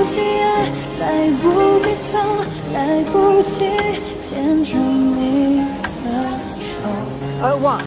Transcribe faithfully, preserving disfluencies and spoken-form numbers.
及爱，来不及痛，来不及牵住你的手。 而 one